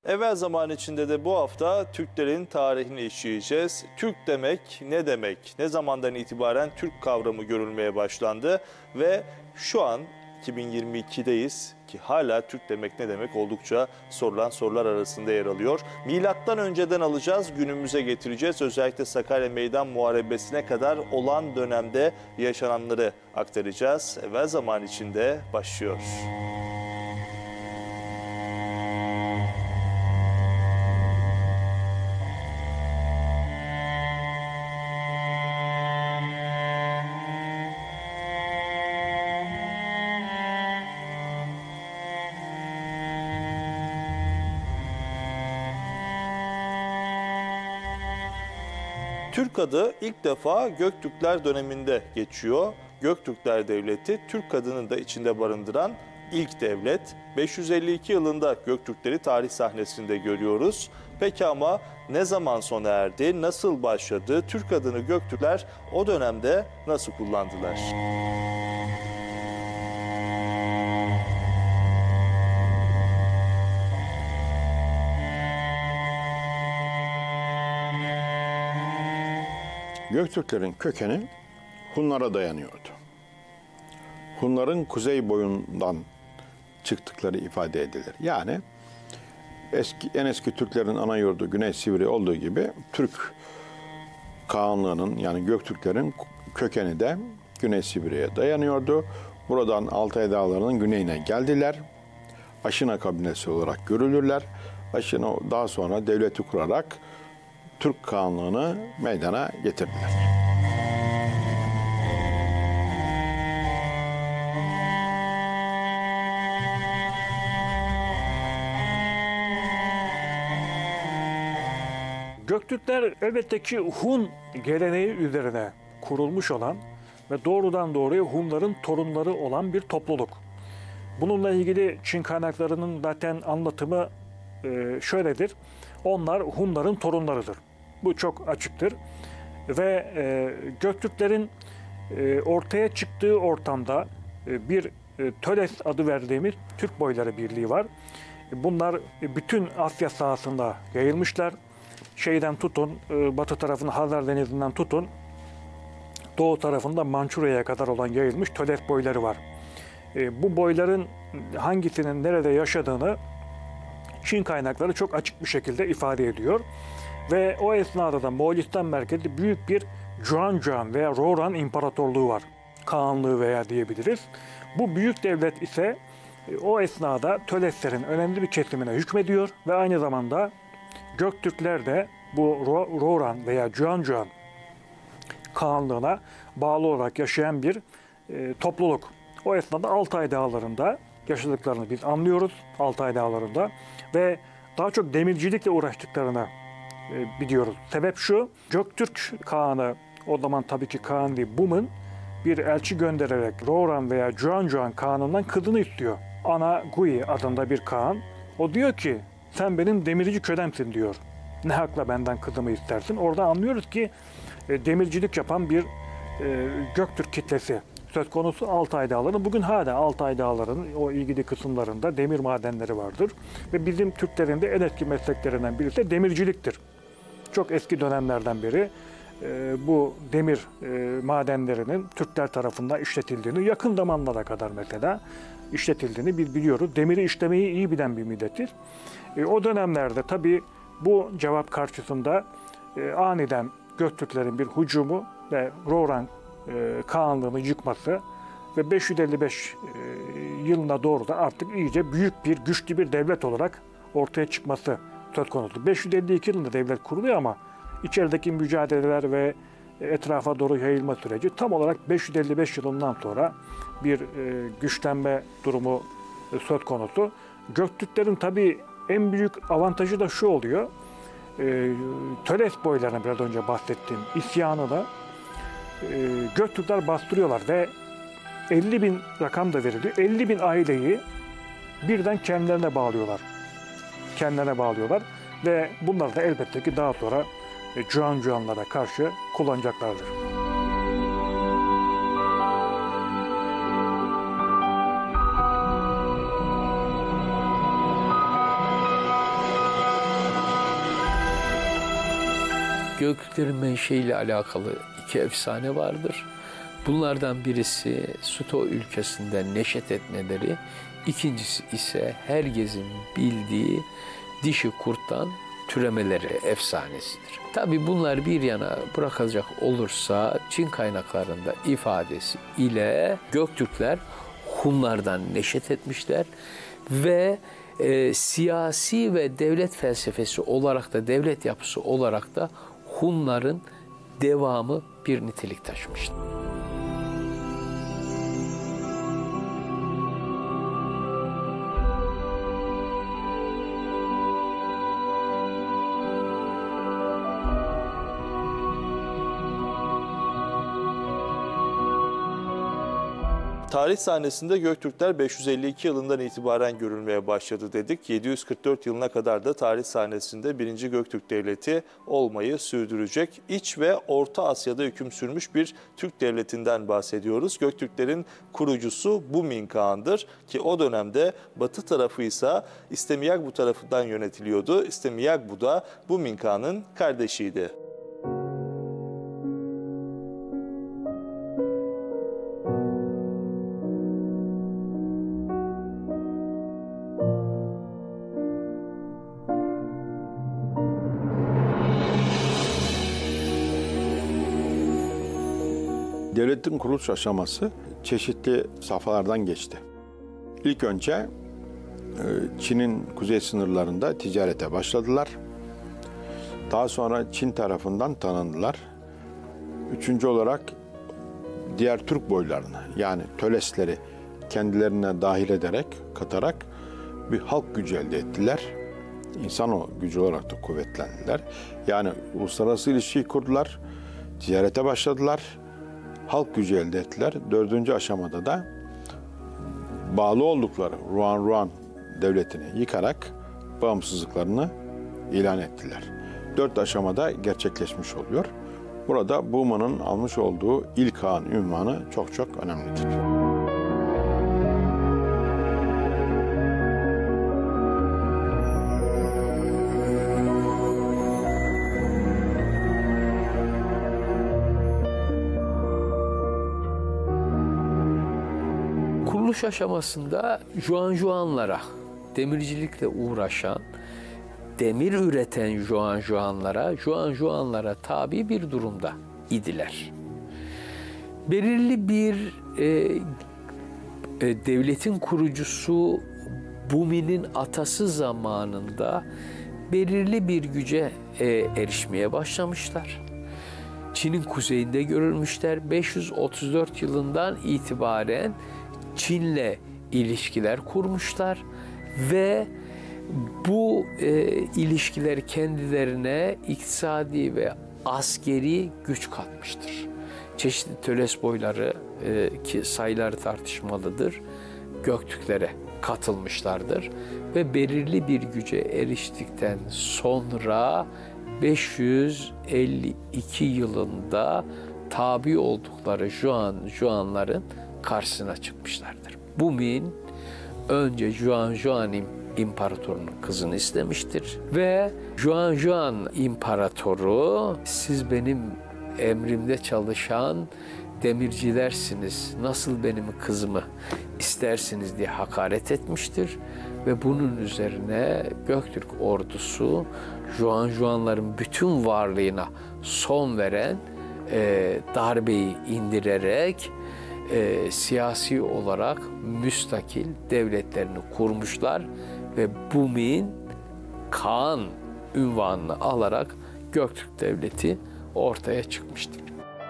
Evvel zaman içinde de bu hafta Türklerin tarihini işleyeceğiz. Türk demek ne demek? Ne zamandan itibaren Türk kavramı görülmeye başlandı ve şu an 2022'deyiz ki hala Türk demek ne demek oldukça sorulan sorular arasında yer alıyor. Milattan önceden alacağız, günümüze getireceğiz. Özellikle Sakarya Meydan Muharebesi'ne kadar olan dönemde yaşananları aktaracağız. Evvel zaman içinde başlıyor. Türk adı ilk defa Göktürkler döneminde geçiyor. Göktürkler Devleti, Türk adını da içinde barındıran ilk devlet. 552 yılında Göktürkleri tarih sahnesinde görüyoruz. Peki ama ne zaman sona erdi, nasıl başladı? Türk adını Göktürkler o dönemde nasıl kullandılar? Göktürklerin kökeni Hunlara dayanıyordu. Hunların kuzey boyundan çıktıkları ifade edilir. Yani en eski Türklerin ana yurdu Güney Sivri olduğu gibi Türk Kağanlığı'nın yani Göktürklerin kökeni de Güney Sivri'ye dayanıyordu. Buradan Altay Dağları'nın güneyine geldiler. Aşina kabilesi olarak görülürler. Aşina daha sonra devleti kurarak Türk Kağanlığı'nı meydana getirdiler. Göktürkler elbette ki Hun geleneği üzerine kurulmuş olan ve doğrudan doğruya Hunların torunları olan bir topluluk. Bununla ilgili Çin kaynaklarının zaten anlatımı şöyledir. Onlar Hunların torunlarıdır. Bu çok açıktır. Ve Göktürklerin ortaya çıktığı ortamda bir Töles adı verdiğimiz Türk Boyları Birliği var. Bunlar bütün Asya sahasında yayılmışlar. Şeyden tutun, batı tarafının Hazar Denizi'nden tutun, doğu tarafında Mançurya'ya kadar olan yayılmış Töles boyları var. Bu boyların hangisinin nerede yaşadığını Çin kaynakları çok açık bir şekilde ifade ediyor. Ve o esnada da Moğolistan merkezli büyük bir Juan veya Roran İmparatorluğu var. Kağanlığı veya diyebiliriz. Bu büyük devlet ise o esnada Töleslerin önemli bir kesimine hükmediyor ve aynı zamanda Göktürkler de bu Roran veya Juan Kağanlığı'na bağlı olarak yaşayan bir topluluk. O esnada Altay Dağları'nda yaşadıklarını biz anlıyoruz. Altay Dağları'nda ve daha çok demircilikle uğraştıklarını biliyoruz. Sebep şu, Göktürk Kağanı, o zaman tabii ki Kağan değil, Bum'un bir elçi göndererek Roran veya Juan Kağan'ından kızını istiyor. Ana Gui adında bir Kağan. O diyor ki, sen benim demirci kölемsin diyor. Ne hakla benden kızımı istersin? Orada anlıyoruz ki demircilik yapan bir Göktürk kitlesi söz konusu. Altay Dağları. Bugün hala Altay Dağları'nın o ilgili kısımlarında demir madenleri vardır. Ve bizim Türklerin de en eski mesleklerinden birisi de demirciliktir. Çok eski dönemlerden beri bu demir madenlerinin Türkler tarafından işletildiğini, yakın zamanlara kadar mesela işletildiğini biz biliyoruz. Demiri işlemeyi iyi bilen bir milletiz. O dönemlerde tabii bu cevap karşısında aniden Göktürklerin bir hücumu ve Roran Kağanlığı'nı yıkması ve 555 yılına doğru da artık iyice büyük bir, güçlü bir devlet olarak ortaya çıkması söz konusu. 552 yılında devlet kuruluyor ama içerideki mücadeleler ve etrafa doğru yayılma süreci tam olarak 555 yılından sonra bir güçlenme durumu söz konusu. Göktürklerin tabii en büyük avantajı da şu oluyor. Töles boylarına biraz önce bahsettiğim isyanını Göktürkler bastırıyorlar ve 50.000 rakam da veriliyor. 50.000 aileyi birden kendilerine bağlıyorlar. Ve bunlar da elbette ki daha sonra Juanlara karşı kullanacaklardır. Göktürklerin menşeiyle alakalı iki efsane vardır. Bunlardan birisi Suto ülkesinden neşet etmeleri, ikincisi ise herkesin bildiği dişi kurttan türemeleri efsanesidir. Tabi bunlar bir yana bırakılacak olursa Çin kaynaklarında ifadesi ile Göktürkler Hunlardan neşet etmişler ve siyasi ve devlet felsefesi olarak da devlet yapısı olarak da Hunların devamı bir nitelik taşımıştır. Tarih sahnesinde Göktürkler 552 yılından itibaren görülmeye başladı dedik. 744 yılına kadar da tarih sahnesinde 1. Göktürk Devleti olmayı sürdürecek. İç ve Orta Asya'da hüküm sürmüş bir Türk devletinden bahsediyoruz. Göktürklerin kurucusu Bumin Kağan'dır ki o dönemde batı tarafı ise İstemiyagbu tarafından yönetiliyordu. İstemiyagbu da Bumin Kağan'ın kardeşiydi. Devletin kuruluş aşaması çeşitli safhalardan geçti. İlk önce Çin'in kuzey sınırlarında ticarete başladılar. Daha sonra Çin tarafından tanındılar. Üçüncü olarak diğer Türk boylarını yani Tölesleri kendilerine dahil ederek, katarak bir halk gücü elde ettiler. İnsan o gücü olarak da kuvvetlendiler. Yani uluslararası ilişkiyi kurdular, ticarete başladılar. Halk gücü elde ettiler. Dördüncü aşamada da bağlı oldukları Ruan devletini yıkarak bağımsızlıklarını ilan ettiler. 4 aşamada gerçekleşmiş oluyor. Burada Buman'ın almış olduğu İlk Kağan ünvanı çok çok önemlidir. Kuruluş aşamasında Juanlara, demircilikle uğraşan, demir üreten Juanlara tabi bir durumda idiler. Belirli bir devletin kurucusu Bumi'nin atası zamanında belirli bir güce erişmeye başlamışlar. Çin'in kuzeyinde görülmüşler. 534 yılından itibaren Çin'le ilişkiler kurmuşlar ve bu ilişkiler kendilerine iktisadi ve askeri güç katmıştır. Çeşitli Töles boyları ki sayıları tartışmalıdır, Göktürklere katılmışlardır ve belirli bir güce eriştikten sonra 552 yılında tabi oldukları Juanların karşısına çıkmışlardır. Bumin önce Juan İmparatorunun kızını istemiştir ve Juan İmparatoru siz benim emrimde çalışan demircilersiniz, nasıl benim kızımı istersiniz diye hakaret etmiştir ve bunun üzerine Göktürk ordusu Juanların bütün varlığına son veren darbeyi indirerek siyasi olarak müstakil devletlerini kurmuşlar ve Bumin Kağan ünvanını alarak Göktürk Devleti ortaya çıkmıştır.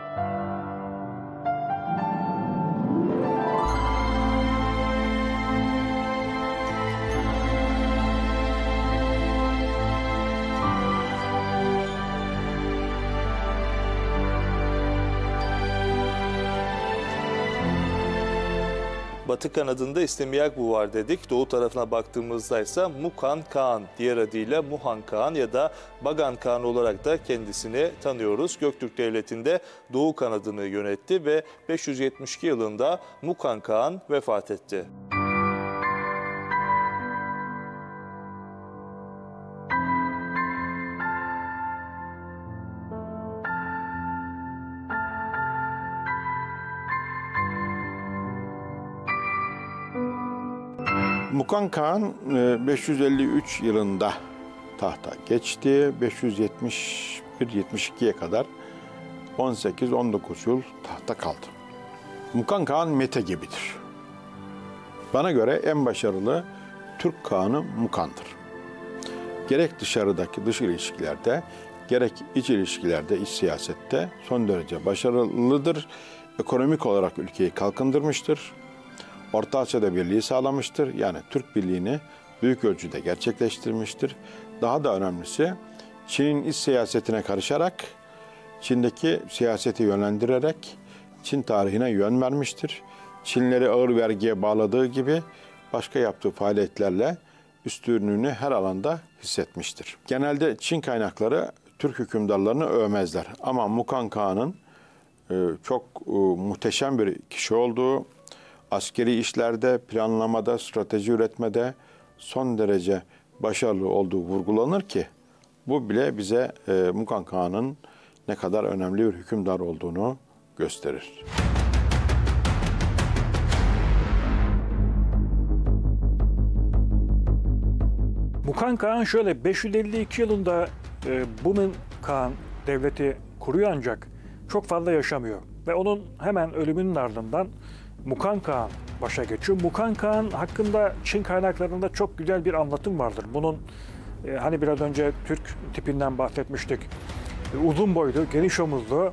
Batı kanadında İstemiyagbu var dedik. Doğu tarafına baktığımızda ise Mukan Kağan, diğer adıyla Muhan Kağan ya da Bagan Kağan olarak da kendisini tanıyoruz. Göktürk Devleti'nde Doğu kanadını yönetti ve 572 yılında Mukan Kağan vefat etti. Mukan Kağan 553 yılında tahta geçti. 571-72'ye kadar 18-19 yıl tahta kaldı. Mukan Kağan Mete gibidir. Bana göre en başarılı Türk Kağanı Mukan'dır. Gerek dışarıdaki dış ilişkilerde, gerek iç ilişkilerde, iç siyasette son derece başarılıdır. Ekonomik olarak ülkeyi kalkındırmıştır. Orta Asya'da birliği sağlamıştır. Yani Türk birliğini büyük ölçüde gerçekleştirmiştir. Daha da önemlisi Çin'in iç siyasetine karışarak, Çin'deki siyaseti yönlendirerek Çin tarihine yön vermiştir. Çinleri ağır vergiye bağladığı gibi başka yaptığı faaliyetlerle üstünlüğünü her alanda hissetmiştir. Genelde Çin kaynakları Türk hükümdarlarını övmezler. Ama Mukan Kağan'ın çok muhteşem bir kişi olduğu, askeri işlerde, planlamada, strateji üretmede son derece başarılı olduğu vurgulanır ki bu bile bize Mukan Kağan'ın ne kadar önemli bir hükümdar olduğunu gösterir. Mukan Kağan şöyle 552 yılında Bumin Kağan devleti kuruyor ancak çok fazla yaşamıyor. Ve onun hemen ölümünün ardından Mukan Kağan başa geçiyor. Mukan Kağan hakkında Çin kaynaklarında çok güzel bir anlatım vardır. Bunun hani biraz önce Türk tipinden bahsetmiştik. Uzun boylu, geniş omuzlu,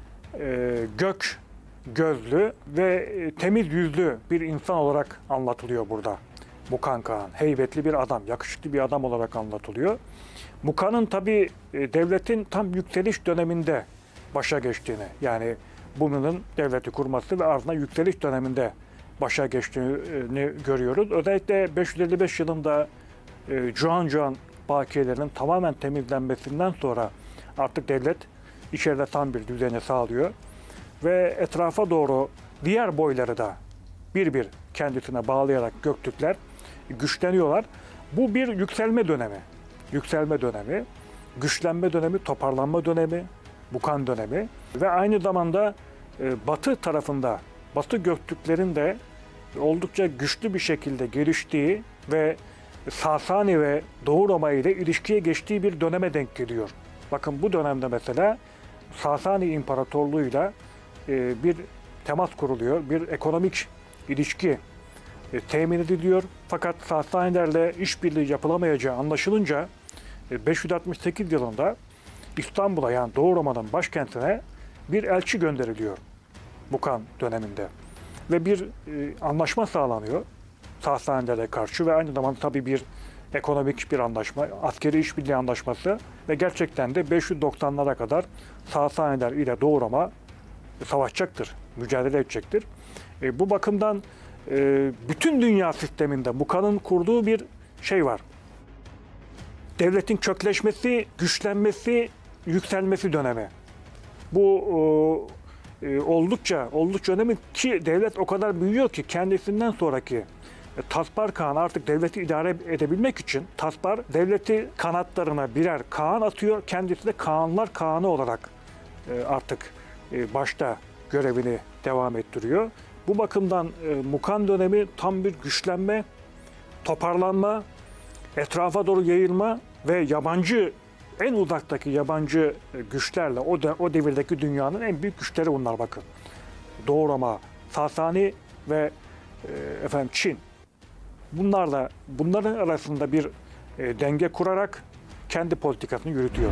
gök gözlü ve temiz yüzlü bir insan olarak anlatılıyor burada. Mukan Kağan, heybetli bir adam, yakışıklı bir adam olarak anlatılıyor. Mukan'ın tabii devletin tam yükseliş döneminde başa geçtiğini, yani Bumi'nin devleti kurması ve ardından yükseliş döneminde başa geçtiğini görüyoruz. Özellikle 555 yılında Juan bakiyelerinin tamamen temizlenmesinden sonra artık devlet içeride tam bir düzeni sağlıyor. Ve etrafa doğru diğer boyları da bir kendisine bağlayarak Göktürkler güçleniyorlar. Bu bir yükselme dönemi. Yükselme dönemi, güçlenme dönemi, toparlanma dönemi, Mukan dönemi ve aynı zamanda Batı tarafında, Batı Göktürklerin de oldukça güçlü bir şekilde geliştiği ve Sasani ve Doğu Roma ile ilişkiye geçtiği bir döneme denk geliyor. Bakın bu dönemde mesela Sasani İmparatorluğu'yla bir temas kuruluyor, bir ekonomik ilişki temin ediliyor. Fakat Sasanilerle işbirliği yapılamayacağı anlaşılınca 568 yılında İstanbul'a, yani Doğu Roma'nın başkentine bir elçi gönderiliyor Mukan döneminde. Ve bir anlaşma sağlanıyor Sasanilere karşı ve aynı zamanda tabii bir ekonomik bir anlaşma, askeri işbirliği anlaşması ve gerçekten de 590'lara kadar Sasaniler ile Doğu Roma savaşacaktır, mücadele edecektir. Bu bakımdan bütün dünya sisteminde Mukan'ın kurduğu bir şey var. Devletin kökleşmesi, güçlenmesi, yükselmesi dönemi. Bu oldukça önemli ki devlet o kadar büyüyor ki kendisinden sonraki Taspar Kağan artık devleti idare edebilmek için Taspar devleti kanatlarına birer Kağan atıyor. Kendisi de Kağanlar Kağanı olarak artık başta görevini devam ettiriyor. Bu bakımdan Mukan dönemi tam bir güçlenme, toparlanma, etrafa doğru yayılma ve yabancı, en uzaktaki yabancı güçlerle o devirdeki dünyanın en büyük güçleri bunlar bakın. Doğu Roma, Sasani ve Çin. Bunların arasında bir denge kurarak kendi politikasını yürütüyor.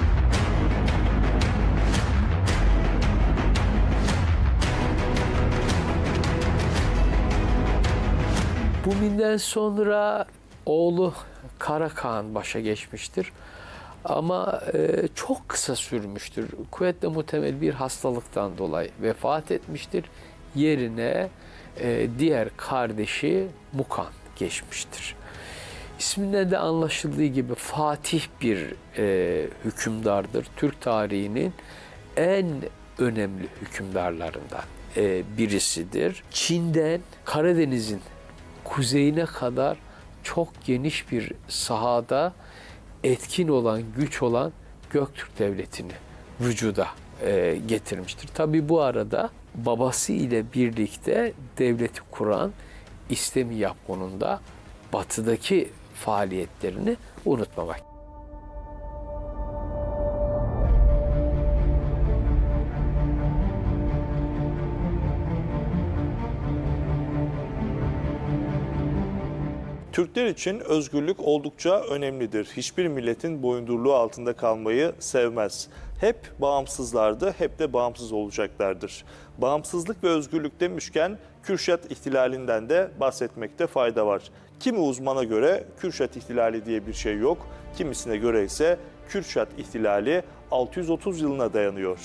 Bumi'den sonra oğlu Kara Kağan başa geçmiştir. Ama çok kısa sürmüştür. Kuvvetle muhtemel bir hastalıktan dolayı vefat etmiştir. Yerine diğer kardeşi Mukan geçmiştir. İsminden de anlaşıldığı gibi Fatih bir hükümdardır. Türk tarihinin en önemli hükümdarlarından birisidir. Çin'den Karadeniz'in kuzeyine kadar çok geniş bir sahada etkin olan, güç olan Göktürk Devleti'ni vücuda getirmiştir. Tabi bu arada babası ile birlikte devleti kuran İstemi Yapgun'un da batıdaki faaliyetlerini unutmamak. Türkler için özgürlük oldukça önemlidir. Hiçbir milletin boyundurluğu altında kalmayı sevmez. Hep bağımsızlardı, hep de bağımsız olacaklardır. Bağımsızlık ve özgürlük demişken Kürşat ihtilalinden de bahsetmekte fayda var. Kimi uzmana göre Kürşat ihtilali diye bir şey yok, kimisine göre ise Kürşat ihtilali 630 yılına dayanıyor.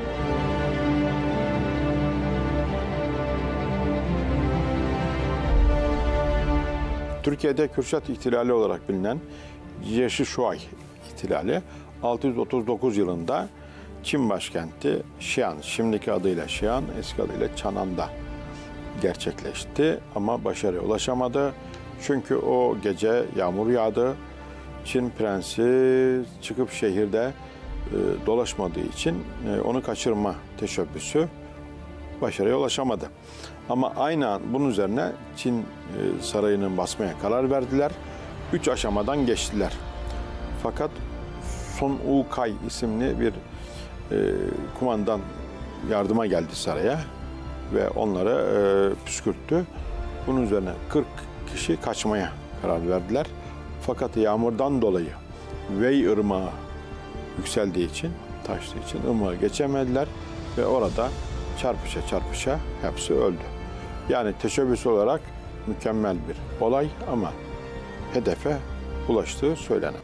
Türkiye'de Kürşat ihtilali olarak bilinen Yeşişuay ihtilali 639 yılında Çin başkenti Şian, şimdiki adıyla Şian, eski adıyla Çanan'da gerçekleşti ama başarıya ulaşamadı. Çünkü o gece yağmur yağdı. Çin prensi çıkıp şehirde dolaşmadığı için onu kaçırma teşebbüsü başarıya ulaşamadı. Ama aynı an bunun üzerine Çin sarayını basmaya karar verdiler. 3 aşamadan geçtiler. Fakat Sun Ukay isimli bir kumandan yardıma geldi saraya ve onları püskürttü. Bunun üzerine 40 kişi kaçmaya karar verdiler. Fakat yağmurdan dolayı Vey Irmağı yükseldiği için, taştığı için ırmağı geçemediler ve orada çarpışa çarpışa hepsi öldü. Yani teşebbüs olarak mükemmel bir olay ama hedefe ulaştığı söylenemez.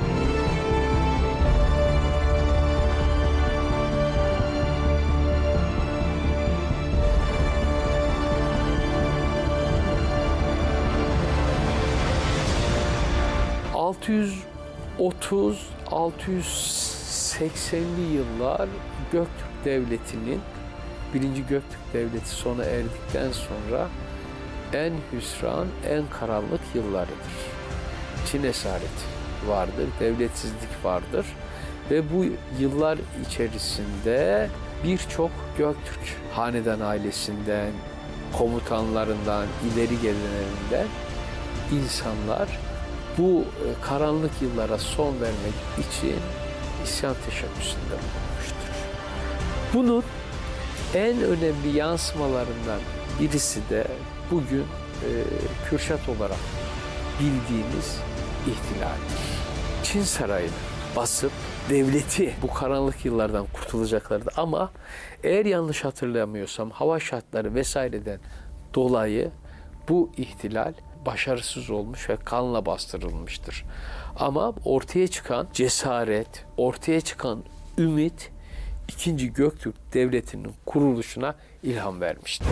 ...630-680'li yıllar Göktürk Devleti'nin 1. Göktürk Devleti sona erdikten sonra en hüsran, en karanlık yıllarıdır. Çin esareti vardır, devletsizlik vardır ve bu yıllar içerisinde birçok Göktürk hanedan ailesinden, komutanlarından, ileri gelenlerinden insanlar bu karanlık yıllara son vermek için isyan teşebbüsünde bulunmuştur. Bunun en önemli yansımalarından birisi de bugün Kürşat olarak bildiğimiz ihtilaldir. Çin sarayını basıp devleti bu karanlık yıllardan kurtulacaklardı ama eğer yanlış hatırlamıyorsam hava şartları vesaireden dolayı bu ihtilal başarısız olmuş ve kanla bastırılmıştır. Ama ortaya çıkan cesaret, ortaya çıkan ümit 2. Göktürk Devleti'nin kuruluşuna ilham vermiştir.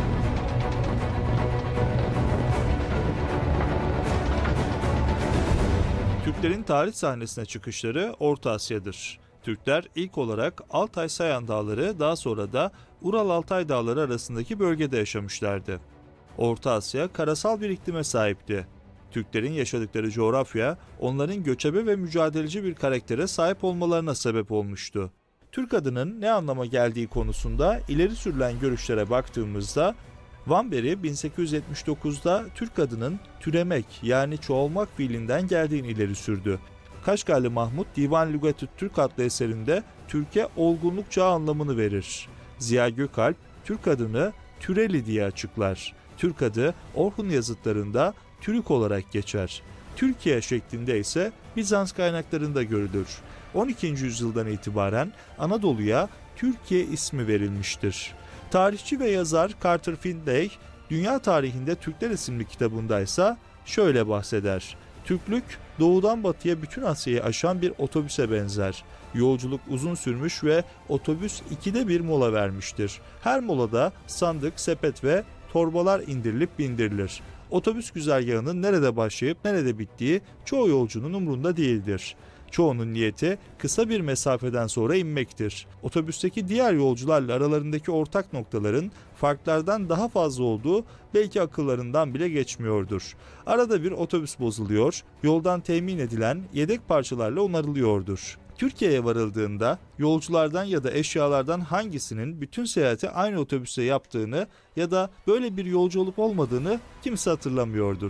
Türklerin tarih sahnesine çıkışları Orta Asya'dır. Türkler ilk olarak Altay-Sayan Dağları, daha sonra da Ural-Altay Dağları arasındaki bölgede yaşamışlardı. Orta Asya karasal bir iklime sahipti. Türklerin yaşadıkları coğrafya onların göçebe ve mücadeleci bir karaktere sahip olmalarına sebep olmuştu. Türk adının ne anlama geldiği konusunda ileri sürülen görüşlere baktığımızda Vanberry 1879'da Türk adının türemek yani çoğalmak fiilinden geldiğini ileri sürdü. Kaşgarlı Mahmut Divan Lügatü Türk adlı eserinde Türk'e olgunluk çağı anlamını verir. Ziya Gökalp Türk adını Türeli diye açıklar. Türk adı Orhun yazıtlarında Türk olarak geçer. Türkiye şeklinde ise Bizans kaynaklarında görülür. 12. yüzyıldan itibaren Anadolu'ya Türkiye ismi verilmiştir. Tarihçi ve yazar Carter Findlay, Dünya Tarihinde Türkler isimli kitabında ise şöyle bahseder. Türklük doğudan batıya bütün Asya'yı aşan bir otobüse benzer. Yolculuk uzun sürmüş ve otobüs 2'de bir mola vermiştir. Her molada sandık, sepet ve torbalar indirilip bindirilir. Otobüs güzergahının nerede başlayıp nerede bittiği çoğu yolcunun umrunda değildir. Çoğunun niyeti kısa bir mesafeden sonra inmektir. Otobüsteki diğer yolcularla aralarındaki ortak noktaların farklardan daha fazla olduğu belki akıllarından bile geçmiyordur. Arada bir otobüs bozuluyor, yoldan temin edilen yedek parçalarla onarılıyordur. Türkiye'ye varıldığında yolculardan ya da eşyalardan hangisinin bütün seyahati aynı otobüste yaptığını ya da böyle bir yolcu olup olmadığını kimse hatırlamıyordur.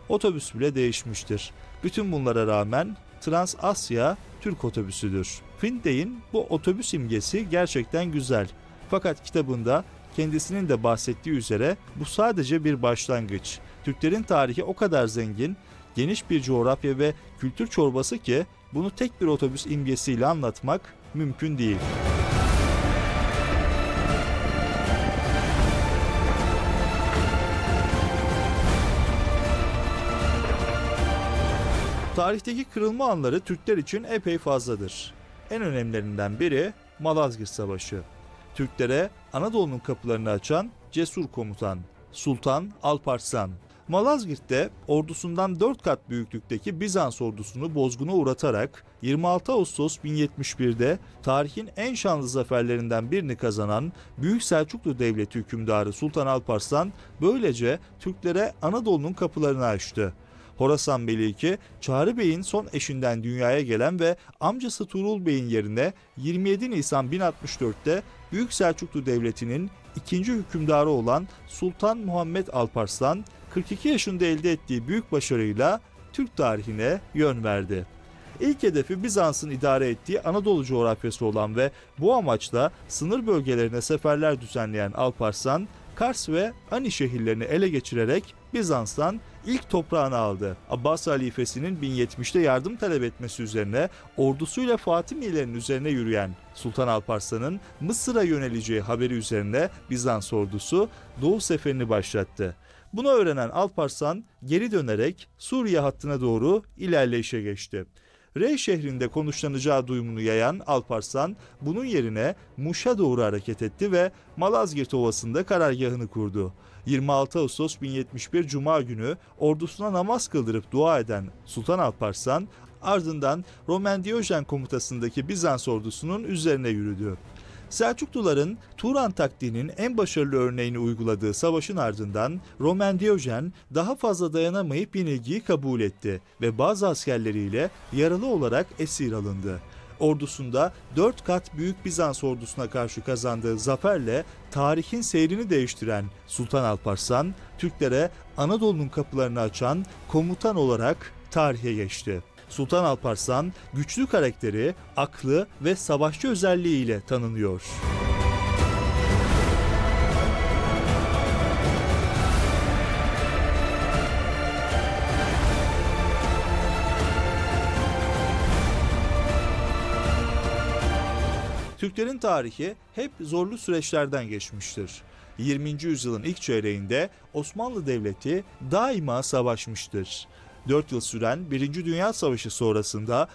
otobüs bile değişmiştir. Bütün bunlara rağmen Trans-Asya Türk otobüsüdür. Findey'in bu otobüs imgesi gerçekten güzel. Fakat kitabında kendisinin de bahsettiği üzere bu sadece bir başlangıç. Türklerin tarihi o kadar zengin, geniş bir coğrafya ve kültür çorbası ki bunu tek bir otobüs imgesiyle anlatmak mümkün değil. Tarihteki kırılma anları Türkler için epey fazladır. En önemlilerinden biri Malazgirt Savaşı. Türklere Anadolu'nun kapılarını açan cesur komutan Sultan Alparslan. Malazgirt'te ordusundan 4 kat büyüklükteki Bizans ordusunu bozguna uğratarak 26 Ağustos 1071'de tarihin en şanlı zaferlerinden birini kazanan Büyük Selçuklu Devleti hükümdarı Sultan Alparslan böylece Türklere Anadolu'nun kapılarını açtı. Horasan Meliki, Çağrı Bey'in son eşinden dünyaya gelen ve amcası Tuğrul Bey'in yerine 27 Nisan 1064'te Büyük Selçuklu Devleti'nin ikinci hükümdarı olan Sultan Muhammed Alparslan, 42 yaşında elde ettiği büyük başarıyla Türk tarihine yön verdi. İlk hedefi Bizans'ın idare ettiği Anadolu coğrafyası olan ve bu amaçla sınır bölgelerine seferler düzenleyen Alparslan, Kars ve Ani şehirlerini ele geçirerek Bizans'tan ilk toprağını aldı. Abbas halifesinin 1070'te yardım talep etmesi üzerine ordusuyla Fatimilerin üzerine yürüyen Sultan Alparslan'ın Mısır'a yöneleceği haberi üzerine Bizans ordusu Doğu seferini başlattı. Bunu öğrenen Alparslan geri dönerek Suriye hattına doğru ilerleyişe geçti. Rey şehrinde konuşlanacağı duyumunu yayan Alparslan bunun yerine Muş'a doğru hareket etti ve Malazgirt Ovası'nda karargahını kurdu. 26 Ağustos 1071 Cuma günü ordusuna namaz kıldırıp dua eden Sultan Alparslan ardından Roman Diyojen komutasındaki Bizans ordusunun üzerine yürüdü. Selçukluların Turan taktiğinin en başarılı örneğini uyguladığı savaşın ardından Roman Diyojen daha fazla dayanamayıp yenilgiyi kabul etti ve bazı askerleriyle yaralı olarak esir alındı. Ordusunda 4 kat büyük Bizans ordusuna karşı kazandığı zaferle tarihin seyrini değiştiren Sultan Alparslan, Türklere Anadolu'nun kapılarını açan komutan olarak tarihe geçti. Sultan Alparslan güçlü karakteri, aklı ve savaşçı özelliğiyle tanınıyor. Türklerin tarihi hep zorlu süreçlerden geçmiştir. 20. yüzyılın ilk çeyreğinde Osmanlı Devleti daima savaşmıştır. 4 yıl süren 1. Dünya Savaşı sonrasında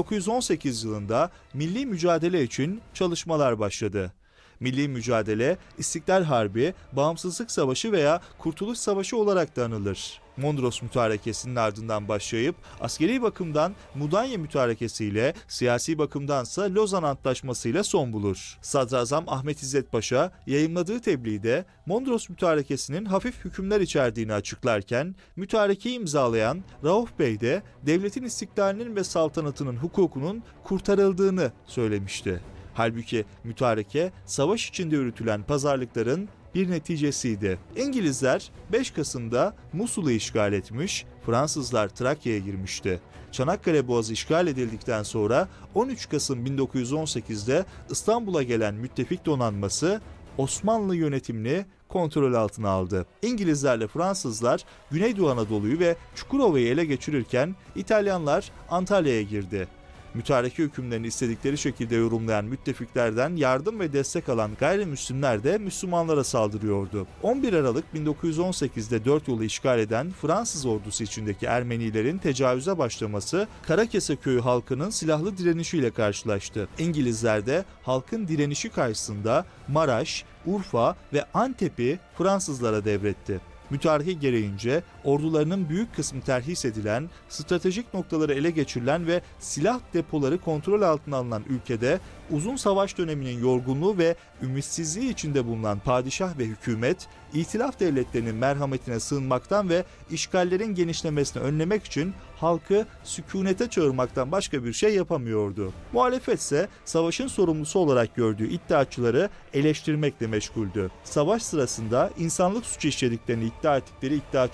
1918 yılında milli mücadele için çalışmalar başladı. Milli mücadele, İstiklal Harbi, Bağımsızlık Savaşı veya Kurtuluş Savaşı olarak da anılır. Mondros Mütarekesi'nin ardından başlayıp askeri bakımdan Mudanya Mütarekesi ile siyasi bakımdansa Lozan Antlaşması ile son bulur. Sadrazam Ahmet İzzet Paşa yayımladığı tebliğde Mondros Mütarekesi'nin hafif hükümler içerdiğini açıklarken mütarekeyi imzalayan Rauf Bey de devletin istiklalinin ve saltanatının hukukunun kurtarıldığını söylemişti. Halbuki mütareke savaş içinde yürütülen pazarlıkların bir neticesiydi. İngilizler 5 Kasım'da Musul'u işgal etmiş, Fransızlar Trakya'ya girmişti. Çanakkale Boğazı işgal edildikten sonra 13 Kasım 1918'de İstanbul'a gelen müttefik donanması Osmanlı yönetimini kontrol altına aldı. İngilizlerle Fransızlar Güneydoğu Anadolu'yu ve Çukurova'yı ele geçirirken İtalyanlar Antalya'ya girdi. Mütareke hükümlerini istedikleri şekilde yorumlayan müttefiklerden yardım ve destek alan gayrimüslimler de Müslümanlara saldırıyordu. 11 Aralık 1918'de 4 yolu işgal eden Fransız ordusu içindeki Ermenilerin tecavüze başlaması Karakese köyü halkının silahlı direnişiyle karşılaştı. İngilizler de halkın direnişi karşısında Maraş, Urfa ve Antep'i Fransızlara devretti. Mütareke gereğince ordularının büyük kısmı terhis edilen, stratejik noktaları ele geçirilen ve silah depoları kontrol altına alınan ülkede uzun savaş döneminin yorgunluğu ve ümitsizliği içinde bulunan padişah ve hükümet, İtilaf devletlerinin merhametine sığınmaktan ve işgallerin genişlemesini önlemek için halkı sükunete çağırmaktan başka bir şey yapamıyordu. Muhalefet ise savaşın sorumlusu olarak gördüğü iddiaçıları eleştirmekle meşguldü. Savaş sırasında insanlık suçu işlediklerini iddia ettikleri iddiaçıların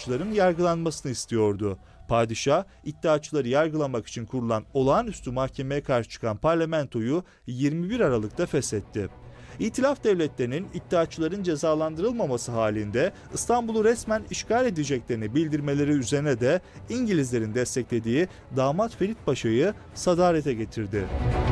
yargılanmasını istiyordu. Padişah, iddiaçıları yargılamak için kurulan olağanüstü mahkemeye karşı çıkan parlamentoyu 21 Aralık'ta feshetti. İtilaf devletlerinin iddiaçıların cezalandırılmaması halinde İstanbul'u resmen işgal edeceklerini bildirmeleri üzerine de İngilizlerin desteklediği damat Ferit Paşa'yı sadarete getirdi.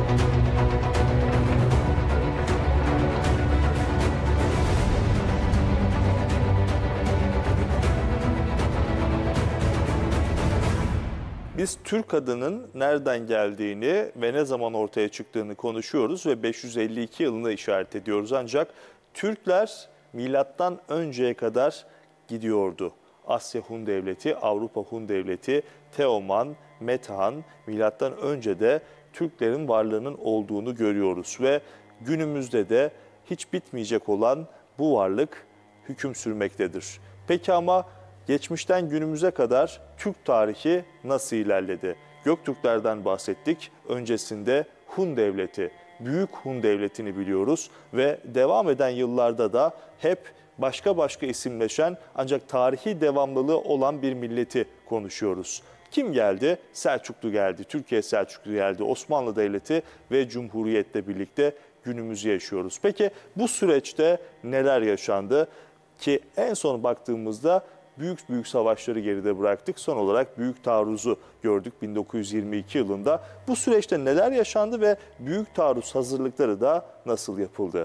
Biz Türk adının nereden geldiğini ve ne zaman ortaya çıktığını konuşuyoruz ve 552 yılını işaret ediyoruz. Ancak Türkler milattan önceye kadar gidiyordu. Asya Hun Devleti, Avrupa Hun Devleti, Teoman, Metehan, milattan önce de Türklerin varlığının olduğunu görüyoruz ve günümüzde de hiç bitmeyecek olan bu varlık hüküm sürmektedir. Peki ama geçmişten günümüze kadar Türk tarihi nasıl ilerledi? Göktürklerden bahsettik. Öncesinde Hun Devleti, Büyük Hun Devleti'ni biliyoruz ve devam eden yıllarda da hep başka isimleşen ancak tarihi devamlılığı olan bir milleti konuşuyoruz. Kim geldi? Selçuklu geldi. Türkiye Selçuklu geldi. Osmanlı Devleti ve Cumhuriyet'le birlikte günümüzü yaşıyoruz. Peki bu süreçte neler yaşandı? Ki en son baktığımızda büyük savaşları geride bıraktık. Son olarak Büyük Taarruz'u gördük 1922 yılında. Bu süreçte neler yaşandı ve Büyük Taarruz hazırlıkları da nasıl yapıldı?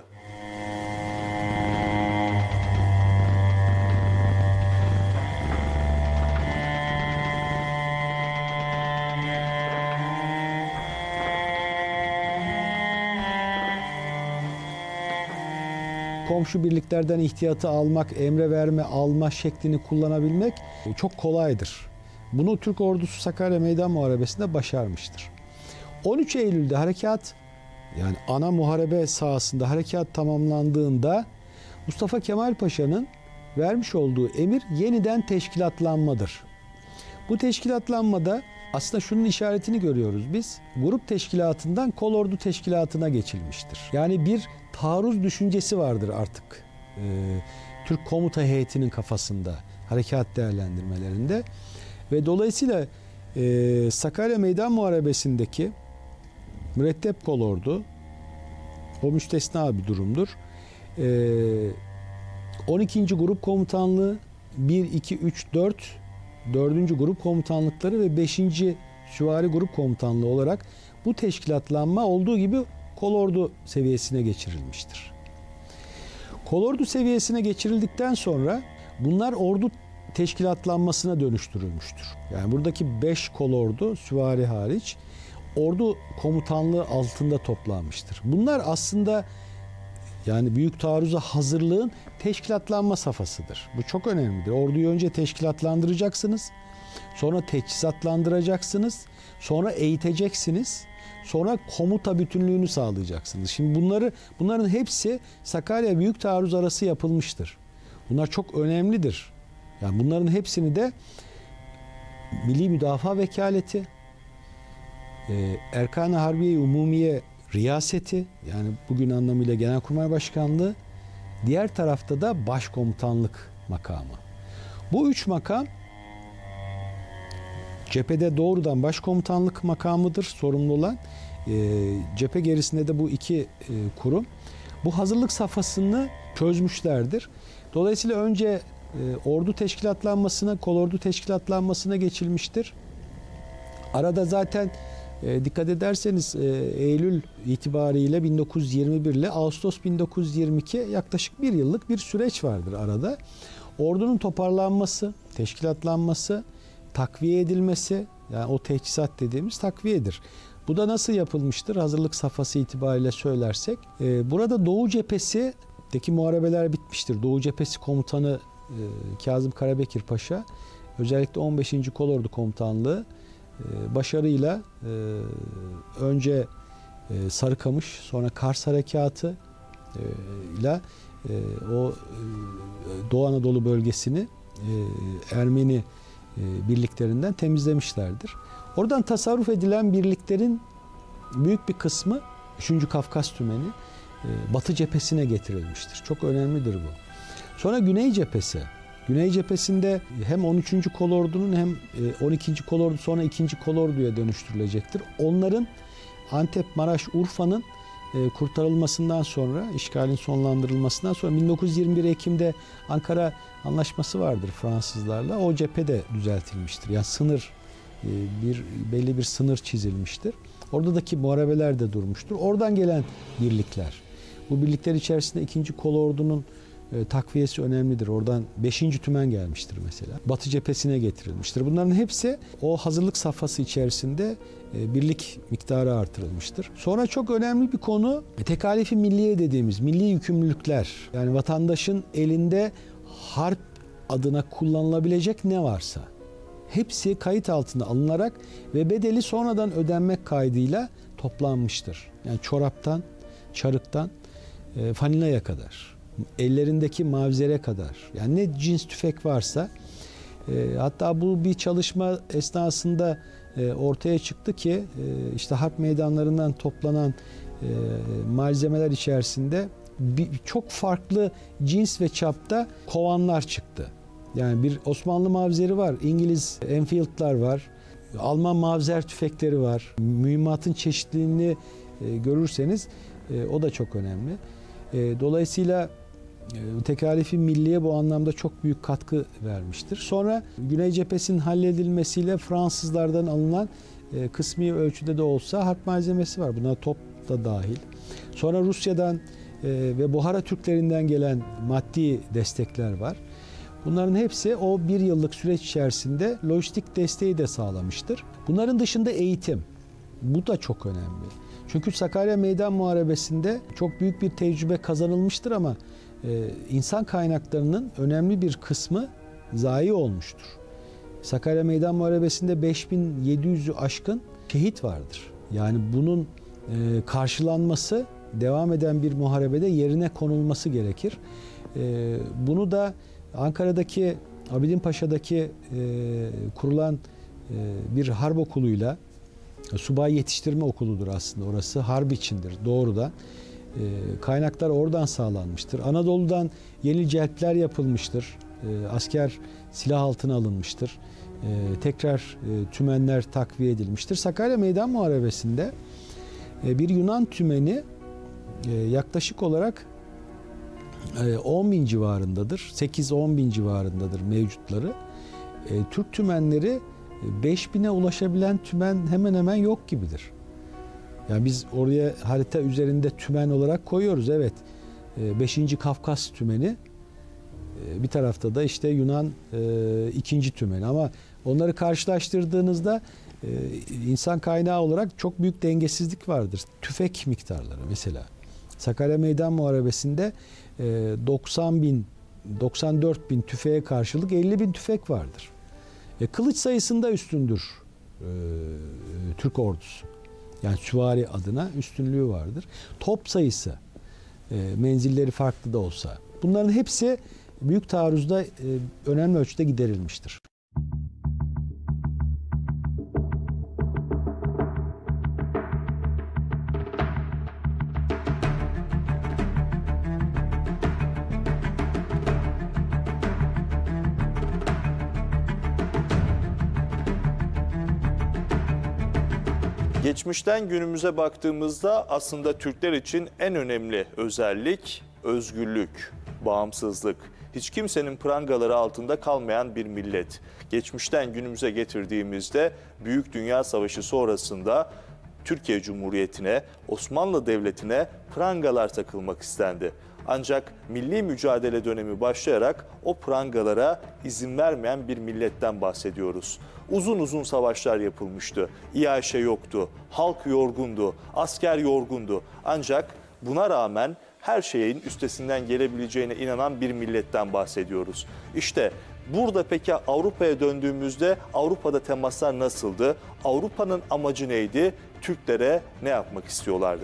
Komşu birliklerden ihtiyatı almak, emre verme, alma şeklini kullanabilmek çok kolaydır. Bunu Türk ordusu Sakarya Meydan Muharebesi'nde başarmıştır. 13 Eylül'de harekat, yani ana muharebe sahasında harekat tamamlandığında Mustafa Kemal Paşa'nın vermiş olduğu emir yeniden teşkilatlanmadır. Bu teşkilatlanmada aslında şunun işaretini görüyoruz biz. Grup teşkilatından kolordu teşkilatına geçilmiştir. Yani bir taarruz düşüncesi vardır artık Türk komuta heyetinin kafasında, harekat değerlendirmelerinde. Ve dolayısıyla Sakarya Meydan Muharebesi'ndeki mürettep kolordu, o müstesna bir durumdur. 12. Grup Komutanlığı, 1, 2, 3, 4, 4. Grup Komutanlıkları ve 5. Süvari Grup Komutanlığı olarak bu teşkilatlanma olduğu gibi kolordu seviyesine geçirilmiştir. Kolordu seviyesine geçirildikten sonra bunlar ordu teşkilatlanmasına dönüştürülmüştür. Yani buradaki 5 kolordu süvari hariç ordu komutanlığı altında toplanmıştır. Bunlar aslında yani büyük taarruza hazırlığın teşkilatlanma safhasıdır. Bu çok önemlidir. Orduyu önce teşkilatlandıracaksınız, sonra teçhizatlandıracaksınız, sonra eğiteceksiniz, sonra komuta bütünlüğünü sağlayacaksınız. Şimdi bunların hepsi Sakarya Büyük Taarruz arası yapılmıştır. Bunlar çok önemlidir. Yani bunların hepsini de Milli Müdafaa Vekaleti, Erkan-ı Harbiye Umumiye Riyaseti, yani bugün anlamıyla Genelkurmay Başkanlığı, diğer tarafta da Başkomutanlık makamı. Bu üç makam cephede doğrudan Başkomutanlık makamıdır sorumlu olan. Cephe gerisinde de bu iki kurum bu hazırlık safhasını çözmüşlerdir. Dolayısıyla önce ordu teşkilatlanmasına, kolordu teşkilatlanmasına geçilmiştir. Arada zaten dikkat ederseniz Eylül itibariyle 1921 ile Ağustos 1922 yaklaşık bir yıllık bir süreç vardır arada. Ordunun toparlanması, teşkilatlanması, takviye edilmesi, yani o teçhizat dediğimiz takviyedir. Bu da nasıl yapılmıştır? Hazırlık safhası itibariyle söylersek. Burada Doğu Cephesi'deki muharebeler bitmiştir. Doğu Cephesi komutanı Kazım Karabekir Paşa, özellikle 15. Kolordu Komutanlığı başarıyla önce Sarıkamış, sonra Kars Harekatı ile o Doğu Anadolu bölgesini Ermeni birliklerinden temizlemişlerdir. Oradan tasarruf edilen birliklerin büyük bir kısmı 3. Kafkas Tümeni Batı cephesine getirilmiştir. Çok önemlidir bu. Sonra Güney cephesi. Güney cephesinde hem 13. Kolordu'nun hem 12. Kolordu sonra 2. Kolordu'ya dönüştürülecektir. Onların Antep, Maraş, Urfa'nın kurtarılmasından sonra, işgalin sonlandırılmasından sonra 1921 Ekim'de Ankara Anlaşması vardır Fransızlarla. O cephe de düzeltilmiştir. Yani sınır, belli bir sınır çizilmiştir. Oradaki muharebeler de durmuştur. Oradan gelen birlikler. Bu birlikler içerisinde 2. Kolordu'nun takviyesi önemlidir. Oradan 5. Tümen gelmiştir mesela. Batı cephesine getirilmiştir. Bunların hepsi o hazırlık safhası içerisinde birlik miktarı artırılmıştır. Sonra çok önemli bir konu tekalifi milliye dediğimiz milli yükümlülükler. Yani vatandaşın elinde harp adına kullanılabilecek ne varsa hepsi kayıt altına alınarak ve bedeli sonradan ödenmek kaydıyla toplanmıştır. Yani çoraptan, çarıktan falinaya kadar, ellerindeki mavzere kadar, yani ne cins tüfek varsa, hatta bu bir çalışma esnasında ortaya çıktı ki işte harp meydanlarından toplanan malzemeler içerisinde çok farklı cins ve çapta kovanlar çıktı. Yani bir Osmanlı mavzeri var, İngiliz Enfield'lar var, Alman mavzer tüfekleri var. Mühimmatın çeşitliliğini görürseniz o da çok önemli. Dolayısıyla tekalifi milliye bu anlamda çok büyük katkı vermiştir. Sonra Güney cephesinin halledilmesiyle Fransızlardan alınan kısmi ölçüde de olsa harp malzemesi var. Buna top da dahil. Sonra Rusya'dan ve Buhara Türklerinden gelen maddi destekler var. Bunların hepsi o bir yıllık süreç içerisinde lojistik desteği de sağlamıştır. Bunların dışında eğitim. Bu da çok önemli. Çünkü Sakarya Meydan Muharebesi'nde çok büyük bir tecrübe kazanılmıştır ama insan kaynaklarının önemli bir kısmı zayi olmuştur. Sakarya Meydan Muharebesi'nde 5700'ü aşkın şehit vardır. Yani bunun karşılanması, devam eden bir muharebede yerine konulması gerekir. Bunu da Ankara'daki, Abidinpaşa'daki kurulan bir harp okuluyla, subay yetiştirme okuludur aslında orası, harp içindir doğrudan. Kaynaklar oradan sağlanmıştır. Anadolu'dan yeni celpler yapılmıştır. Asker silah altına alınmıştır. Tekrar tümenler takviye edilmiştir. Sakarya Meydan Muharebesi'nde bir Yunan tümeni yaklaşık olarak 10 bin civarındadır. 8-10 bin civarındadır mevcutları. Türk tümenleri 5000'e ulaşabilen tümen hemen hemen yok gibidir. Yani biz oraya harita üzerinde tümen olarak koyuyoruz. Evet. 5. Kafkas tümeni. Bir tarafta da işte Yunan 2. tümeni. Ama onları karşılaştırdığınızda insan kaynağı olarak çok büyük dengesizlik vardır. Tüfek miktarları mesela. Sakarya Meydan Muharebesi'nde 94 bin tüfeğe karşılık 50 bin tüfek vardır. Kılıç sayısında üstündür Türk ordusu. Yani süvari adına üstünlüğü vardır. Top sayısı, menzilleri farklı da olsa. Bunların hepsi büyük taarruzda önemli ölçüde giderilmiştir. Geçmişten günümüze baktığımızda aslında Türkler için en önemli özellik özgürlük, bağımsızlık. Hiç kimsenin prangaları altında kalmayan bir millet. Geçmişten günümüze getirdiğimizde Büyük Dünya Savaşı sonrasında Türkiye Cumhuriyeti'ne, Osmanlı Devleti'ne prangalar takılmak istendi. Ancak milli mücadele dönemi başlayarak o prangalara izin vermeyen bir milletten bahsediyoruz. Uzun uzun savaşlar yapılmıştı. İHŞ yoktu, halk yorgundu, asker yorgundu. Ancak buna rağmen her şeyin üstesinden gelebileceğine inanan bir milletten bahsediyoruz. İşte burada peki Avrupa'ya döndüğümüzde Avrupa'da temaslar nasıldı? Avrupa'nın amacı neydi? Türklere ne yapmak istiyorlardı?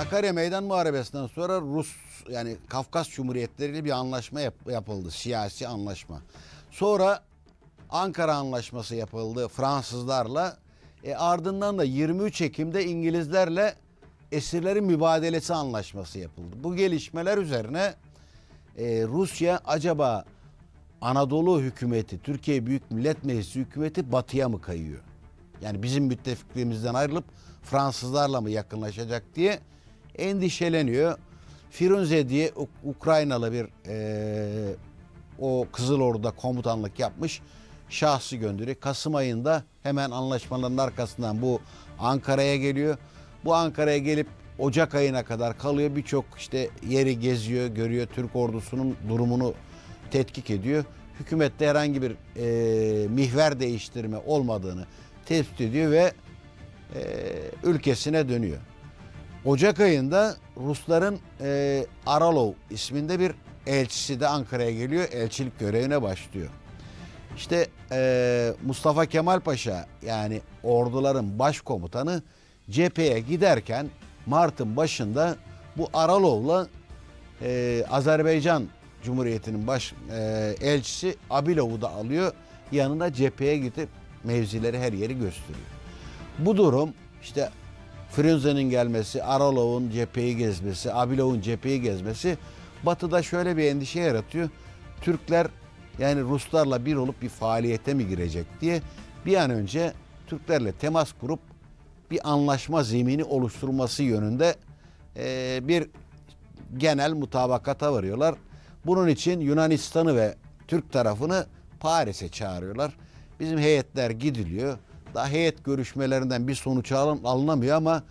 Sakarya Meydan Muharebesi'nden sonra Rus yani Kafkas Cumhuriyetleri ile bir anlaşma yapıldı. Siyasi anlaşma. Sonra Ankara Anlaşması yapıldı Fransızlarla. Ardından da 23 Ekim'de İngilizlerle esirlerin mübadelesi anlaşması yapıldı. Bu gelişmeler üzerine Rusya acaba Anadolu hükümeti, Türkiye Büyük Millet Meclisi hükümeti batıya mı kayıyor? Yani bizim müttefikliğimizden ayrılıp Fransızlarla mı yakınlaşacak diye endişeleniyor. Firunze diye Ukraynalı bir o Kızıl Ordu'da komutanlık yapmış şahsı gönderiyor. Kasım ayında hemen anlaşmaların arkasından bu Ankara'ya geliyor. Bu Ankara'ya gelip Ocak ayına kadar kalıyor. Birçok işte yeri geziyor, görüyor. Türk ordusunun durumunu tetkik ediyor. Hükümette herhangi bir mihver değiştirme olmadığını tespit ediyor ve ülkesine dönüyor. Ocak ayında Rusların Aralov isminde bir elçisi de Ankara'ya geliyor. Elçilik görevine başlıyor. İşte Mustafa Kemal Paşa yani orduların başkomutanı cepheye giderken Mart'ın başında bu Aralov'la Azerbaycan Cumhuriyeti'nin elçisi Abilov'u da alıyor. Yanına cepheye gidip mevzileri her yeri gösteriyor. Bu durum işte Frunze'nin gelmesi, Aralov'un cepheyi gezmesi, Abilov'un cepheyi gezmesi Batı'da şöyle bir endişe yaratıyor. Türkler yani Ruslarla bir olup bir faaliyete mi girecek diye bir an önce Türklerle temas kurup bir anlaşma zemini oluşturulması yönünde bir genel mutabakata varıyorlar. Bunun için Yunanistan'ı ve Türk tarafını Paris'e çağırıyorlar. Bizim heyetler gidiliyor. Daha heyet görüşmelerinden bir sonuç alınamıyor ama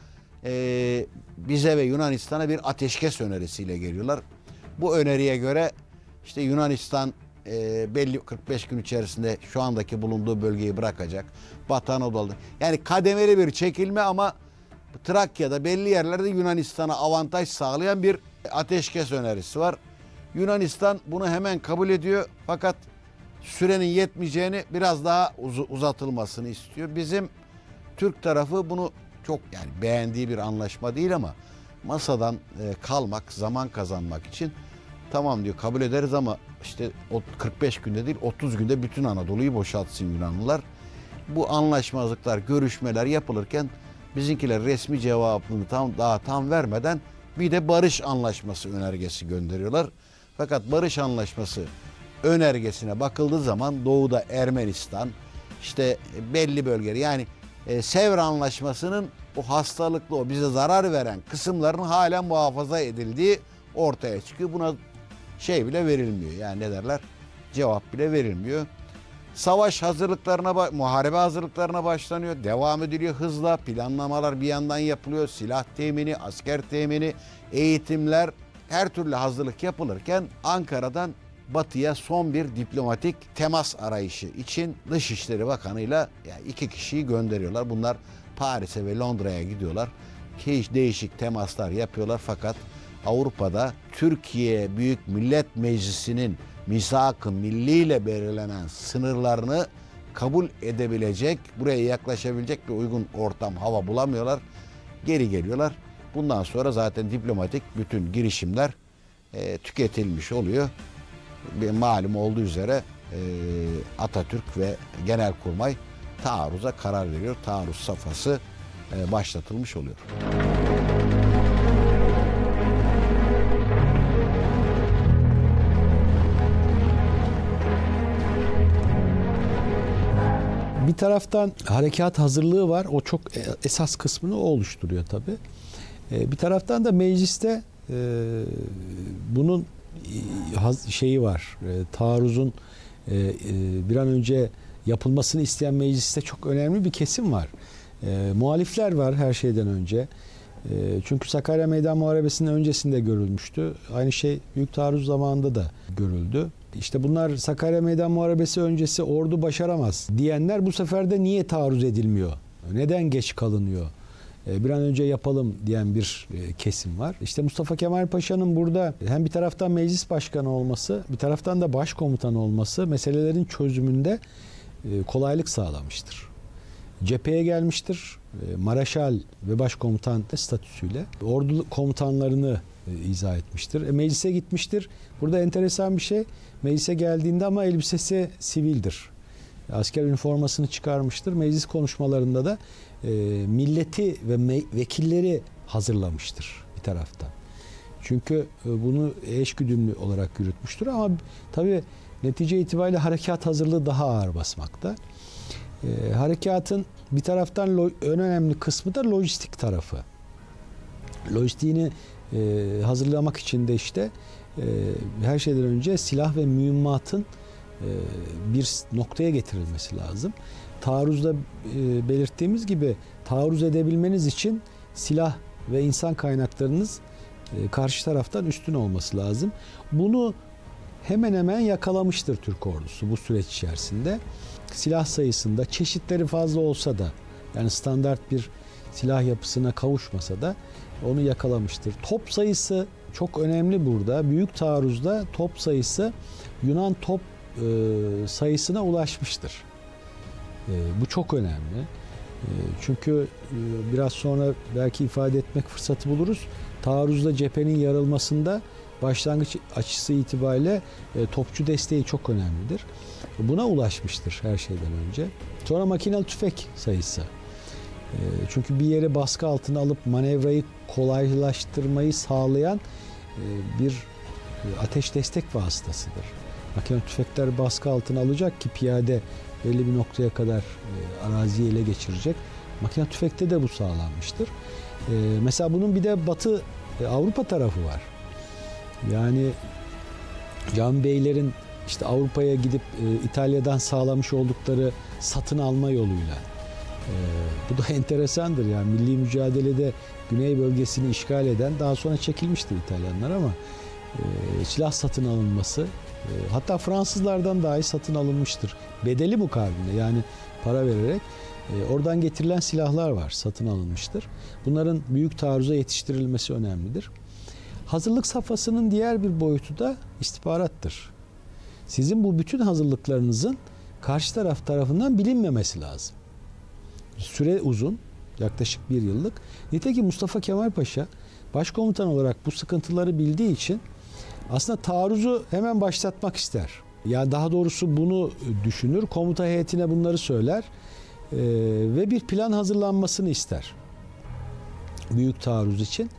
bize ve Yunanistan'a bir ateşkes önerisiyle geliyorlar. Bu öneriye göre işte Yunanistan belli 45 gün içerisinde şu andaki bulunduğu bölgeyi bırakacak. Batı Anadolu'da. Yani kademeli bir çekilme ama Trakya'da belli yerlerde Yunanistan'a avantaj sağlayan bir ateşkes önerisi var. Yunanistan bunu hemen kabul ediyor fakat sürenin yetmeyeceğini biraz daha uzatılmasını istiyor. Bizim Türk tarafı bunu çok yani beğendiği bir anlaşma değil ama masadan kalmak, zaman kazanmak için tamam diyor kabul ederiz ama işte 45 günde değil 30 günde bütün Anadolu'yu boşaltsın Yunanlılar. Bu anlaşmazlıklar, görüşmeler yapılırken bizimkiler resmi cevabını daha tam vermeden bir de barış anlaşması önergesi gönderiyorlar. Fakat barış anlaşması önergesine bakıldığı zaman doğuda Ermenistan, işte belli bölgeler yani Sevr Anlaşması'nın o hastalıklı, o bize zarar veren kısımların hala muhafaza edildiği ortaya çıkıyor. Buna şey bile verilmiyor. Yani ne derler? Cevap bile verilmiyor. Savaş hazırlıklarına, muharebe hazırlıklarına başlanıyor. Devam ediliyor hızla. Planlamalar bir yandan yapılıyor. Silah temini, asker temini, eğitimler, her türlü hazırlık yapılırken Ankara'dan Batı'ya son bir diplomatik temas arayışı için Dışişleri Bakanı'yla yani 2 kişiyi gönderiyorlar. Bunlar Paris'e ve Londra'ya gidiyorlar. Değişik temaslar yapıyorlar fakat Avrupa'da Türkiye Büyük Millet Meclisi'nin misak-ı milliyle belirlenen sınırlarını kabul edebilecek, buraya yaklaşabilecek bir uygun ortam, hava bulamıyorlar. Geri geliyorlar. Bundan sonra zaten diplomatik bütün girişimler tüketilmiş oluyor. Malum olduğu üzere Atatürk ve Genelkurmay taarruza karar veriyor. Taarruz safhası başlatılmış oluyor. Bir taraftan harekat hazırlığı var. O çok esas kısmını o oluşturuyor tabii. Bir taraftan da mecliste bunun şeyi var. Taarruzun bir an önce yapılmasını isteyen mecliste çok önemli bir kesim var. Muhalifler var her şeyden önce. Çünkü Sakarya Meydan Muharebesi'nin öncesinde görülmüştü. Aynı şey Büyük Taarruz zamanında da görüldü. İşte bunlar Sakarya Meydan Muharebesi öncesi ordu başaramaz diyenler bu sefer de niye taarruz edilmiyor? Neden geç kalınıyor? Bir an önce yapalım diyen bir kesim var. İşte Mustafa Kemal Paşa'nın burada hem bir taraftan meclis başkanı olması, bir taraftan da başkomutan olması meselelerin çözümünde kolaylık sağlamıştır. cepheye gelmiştir. Mareşal ve başkomutan statüsüyle ordu komutanlarını izah etmiştir. Meclise gitmiştir. Burada enteresan bir şey. Meclise geldiğinde ama elbisesi sivildir. Asker üniformasını çıkarmıştır. Meclis konuşmalarında da milleti ve vekilleri hazırlamıştır bir taraftan. Çünkü bunu eşgüdümlü olarak yürütmüştür ama tabii netice itibariyle harekat hazırlığı daha ağır basmakta. Harekatın bir taraftan en önemli kısmı da lojistik tarafı. Lojistiğini hazırlamak için de işte her şeyden önce silah ve mühimmatın bir noktaya getirilmesi lazım. Taarruzda belirttiğimiz gibi taarruz edebilmeniz için silah ve insan kaynaklarınız karşı taraftan üstün olması lazım. Bunu hemen hemen yakalamıştır Türk ordusu bu süreç içerisinde. Silah sayısında çeşitleri fazla olsa da yani standart bir silah yapısına kavuşmasa da onu yakalamıştır. Top sayısı çok önemli burada. Büyük taarruzda top sayısı Yunan top sayısına ulaşmıştır. Bu çok önemli. Çünkü biraz sonra belki ifade etmek fırsatı buluruz. Taarruzda cephenin yarılmasında başlangıç açısı itibariyle topçu desteği çok önemlidir. Buna ulaşmıştır her şeyden önce. Sonra makinalı tüfek sayısı. Çünkü bir yere baskı altına alıp manevrayı kolaylaştırmayı sağlayan bir ateş destek vasıtasıdır. Makinalı tüfekler baskı altına alacak ki piyade belli bir noktaya kadar araziyi ele geçirecek. Makinalı tüfekte de bu sağlanmıştır. Mesela bunun bir de Batı Avrupa tarafı var. Yani Can Beylerin işte Avrupa'ya gidip İtalya'dan sağlamış oldukları satın alma yoluyla. Bu da enteresandır yani milli mücadelede Güney bölgesini işgal eden daha sonra çekilmiştir İtalyanlar ama silah satın alınması hatta Fransızlardan dahi satın alınmıştır. Bedeli mukabilinde yani para vererek oradan getirilen silahlar var satın alınmıştır. Bunların büyük taarruza yetiştirilmesi önemlidir. Hazırlık safhasının diğer bir boyutu da istihbarattır. Sizin bu bütün hazırlıklarınızın karşı taraf tarafından bilinmemesi lazım. Süre uzun, yaklaşık 1 yıllık. Nitekim Mustafa Kemal Paşa başkomutan olarak bu sıkıntıları bildiği için aslında taarruzu hemen başlatmak ister. Yani daha doğrusu bunu düşünür, komuta heyetine bunları söyler ve bir plan hazırlanmasını ister. Büyük taarruz için.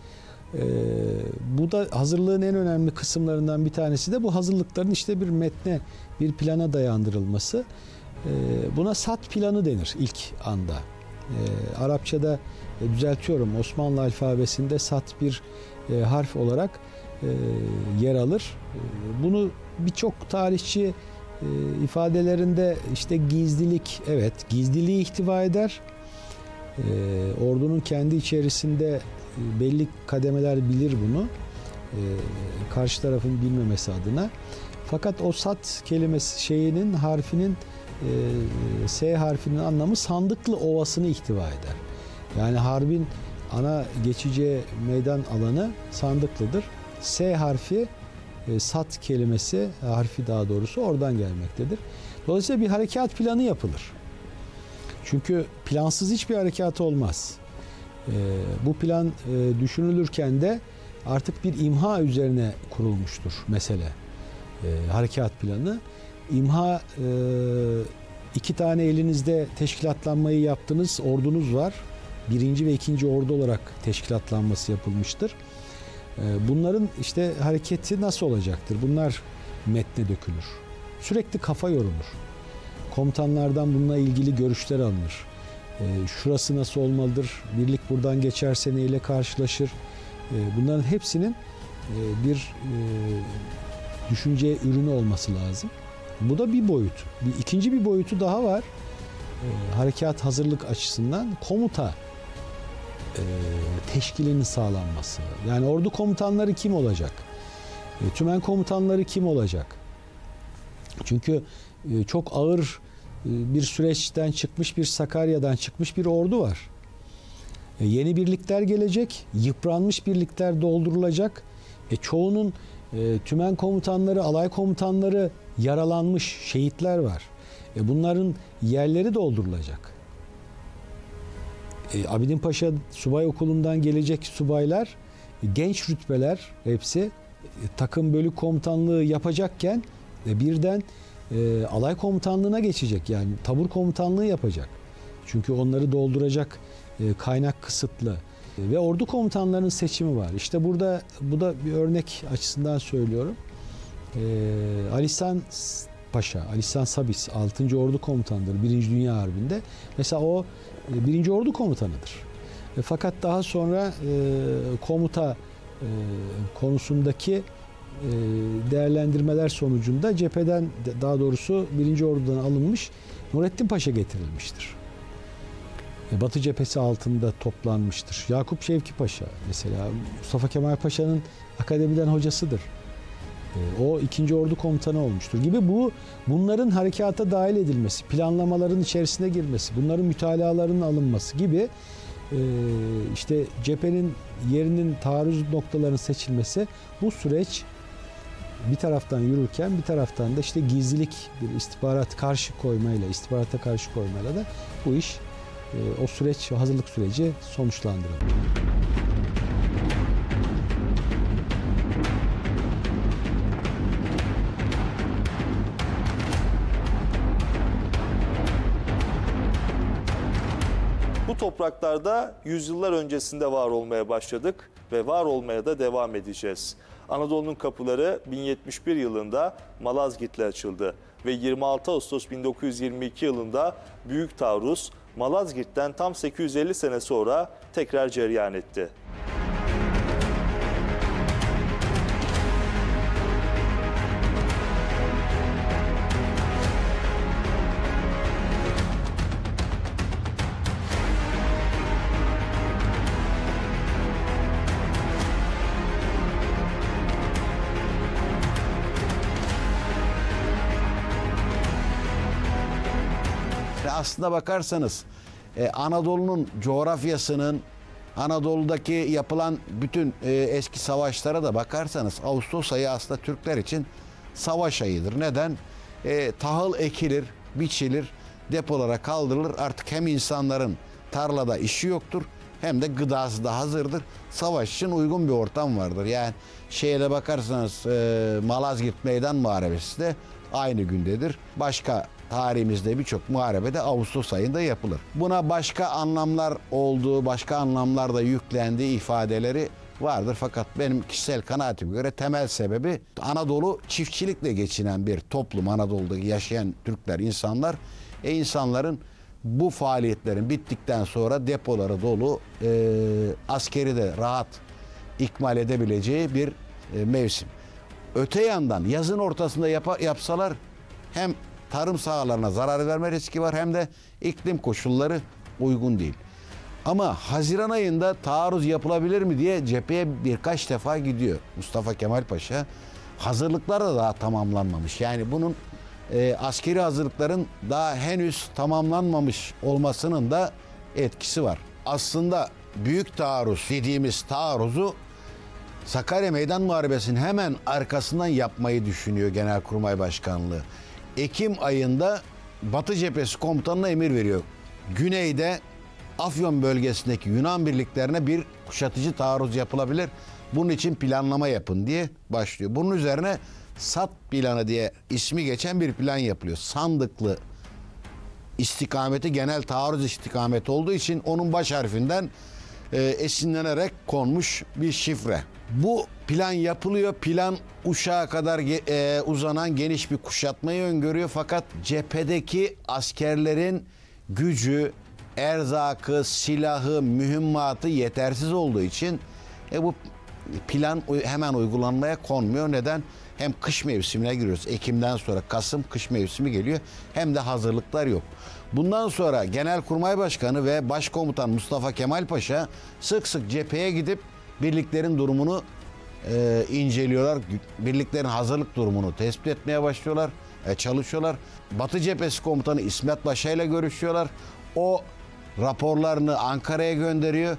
Bu da hazırlığın en önemli kısımlarından bir tanesi de bu hazırlıkların işte bir metne, bir plana dayandırılması. Buna SAT planı denir ilk anda. Arapçada düzeltiyorum Osmanlı alfabesinde SAT bir harf olarak yer alır. Bunu birçok tarihçi ifadelerinde işte gizlilik, evet gizliliği ihtiva eder. Ordunun kendi içerisinde belli kademeler bilir bunu. Karşı tarafın bilmemesi adına. Fakat o SAT kelimesi harfinin S harfinin anlamı sandıklı ovasını ihtiva eder. Yani harbin ana geçeceği meydan alanı sandıklıdır. S harfi SAT kelimesi harfi daha doğrusu oradan gelmektedir. Dolayısıyla bir harekat planı yapılır. Çünkü plansız hiçbir harekat olmaz. Bu plan düşünülürken de artık bir imha üzerine kurulmuştur mesele. Harekat planı. İmha 2 tane elinizde teşkilatlanmayı yaptınız, ordunuz var. 1. ve 2. ordu olarak teşkilatlanması yapılmıştır. Bunların işte hareketi nasıl olacaktır? Bunlar metne dökülür. Sürekli kafa yorulur. Komutanlardan bununla ilgili görüşler alınır. Şurası nasıl olmalıdır? Birlik buradan geçerse neyle karşılaşır? Bunların hepsinin bir düşünce ürünü olması lazım. Bu da bir boyut. İkinci bir boyutu daha var. Harekat hazırlık açısından komuta teşkilinin sağlanması. Yani ordu komutanları kim olacak? Tümen komutanları kim olacak? Çünkü çok ağır bir süreçten çıkmış, bir Sakarya'dan çıkmış bir ordu var. Yeni birlikler gelecek, yıpranmış birlikler doldurulacak. Çoğunun tümen komutanları, alay komutanları yaralanmış, şehitler var. Bunların yerleri doldurulacak. Abidin Paşa Subay Okulu'ndan gelecek subaylar, genç rütbeler hepsi takım bölük komutanlığı yapacakken birden alay komutanlığına geçecek. Yani tabur komutanlığı yapacak. Çünkü onları dolduracak kaynak kısıtlı. Ve ordu komutanlarının seçimi var. İşte burada bu da bir örnek açısından söylüyorum. Ali İhsan Paşa, Ali İhsan Sabis 6. Ordu Komutanı'dır 1. Dünya Harbi'nde. Mesela o 1. Ordu Komutanı'dır. Fakat daha sonra komuta konusundaki değerlendirmeler sonucunda cepheden, daha doğrusu 1. Ordu'dan alınmış Nurettin Paşa getirilmiştir. Batı cephesi altında toplanmıştır. Yakup Şevki Paşa mesela Mustafa Kemal Paşa'nın akademiden hocasıdır. O 2. Ordu Komutanı olmuştur gibi bunların harekata dahil edilmesi, planlamaların içerisine girmesi, bunların mütalalarının alınması gibi işte cephenin yerinin taarruz noktalarının seçilmesi, bu süreç bir taraftan yürürken bir taraftan da işte gizlilik, bir istihbarata karşı koymayla da bu iş, o süreç, hazırlık süreci sonuçlandırıldı. Bu topraklarda yüzyıllar öncesinde var olmaya başladık ve var olmaya da devam edeceğiz. Anadolu'nun kapıları 1071 yılında Malazgirt'le açıldı ve 26 Ağustos 1922 yılında Büyük Taarruz Malazgirt'ten tam 850 sene sonra tekrar cereyan etti. Aslına bakarsanız Anadolu'nun coğrafyasının, Anadolu'daki yapılan bütün eski savaşlara da bakarsanız Ağustos ayı aslında Türkler için savaş ayıdır. Neden? Tahıl ekilir, biçilir, depolara kaldırılır. Artık hem insanların tarlada işi yoktur hem de gıdası da hazırdır. Savaş için uygun bir ortam vardır. Yani şeye bakarsanız Malazgirt Meydan Muharebesi de aynı gündedir. Başka tarihimizde birçok muharebe de Ağustos ayında yapılır. Buna başka anlamlar olduğu, başka anlamlar da yüklendiği ifadeleri vardır. Fakat benim kişisel kanaatime göre temel sebebi Anadolu çiftçilikle geçinen bir toplum. Anadolu'da yaşayan Türkler, insanlar. İnsanların bu faaliyetlerin bittikten sonra depoları dolu, askeri de rahat ikmal edebileceği bir mevsim. Öte yandan yazın ortasında yapsalar hem tarım sahalarına zarar verme riski var hem de iklim koşulları uygun değil. Ama Haziran ayında taarruz yapılabilir mi diye cepheye birkaç defa gidiyor Mustafa Kemal Paşa. Hazırlıklar da daha tamamlanmamış. Yani bunun askeri hazırlıkların daha henüz tamamlanmamış olmasının da etkisi var. Aslında büyük taarruz dediğimiz taarruzu Sakarya Meydan Muharebesi'nin hemen arkasından yapmayı düşünüyor Genelkurmay Başkanlığı. Ekim ayında Batı Cephesi Komutanı'na emir veriyor. Güneyde Afyon bölgesindeki Yunan birliklerine bir kuşatıcı taarruz yapılabilir. Bunun için planlama yapın diye başlıyor. Bunun üzerine SAT planı diye ismi geçen bir plan yapılıyor. Sandıklı istikameti genel taarruz istikameti olduğu için onun baş harfinden esinlenerek konmuş bir şifre. Bu plan yapılıyor. Plan Uşak'a kadar uzanan geniş bir kuşatmayı öngörüyor. Fakat cephedeki askerlerin gücü, erzakı, silahı, mühimmatı yetersiz olduğu için bu plan hemen uygulanmaya konmuyor. Neden? Hem kış mevsimine giriyoruz. Ekim'den sonra Kasım kış mevsimi geliyor. Hem de hazırlıklar yok. Bundan sonra Genelkurmay Başkanı ve Başkomutan Mustafa Kemal Paşa sık sık cepheye gidip birliklerin durumunu inceliyorlar. Birliklerin hazırlık durumunu tespit etmeye başlıyorlar. Çalışıyorlar. Batı Cephesi Komutanı İsmet Paşa ile görüşüyorlar. O raporlarını Ankara'ya gönderiyor.